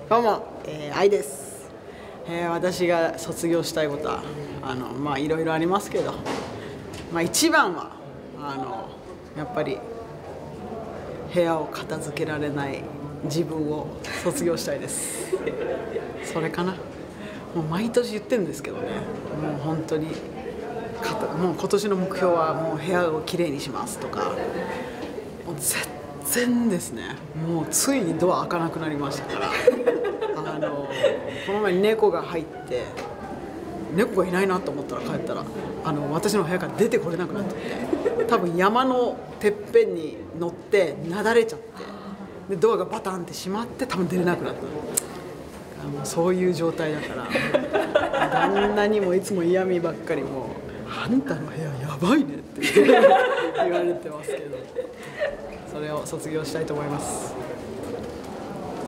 どうも、愛です。私が卒業したいことは、いろいろありますけど、一番はやっぱり部屋を片付けられない自分を卒業したいです。それかな。もう毎年言ってるんですけどね。もう本当にもう今年の目標はもう部屋をきれいにしますとか、もう全然ですね。もうついにドア開かなくなりましたから。この前猫が入って猫がいないなと思ったら帰ったら私の部屋から出てこれなくなってて、多分山のてっぺんに乗ってなだれちゃって、でドアがバタンって閉まって多分出れなくなった。もうそういう状態だから旦那にもいつも嫌味ばっかりも「あんたの部屋やばいね」って言われてますけど、それを卒業したいと思います。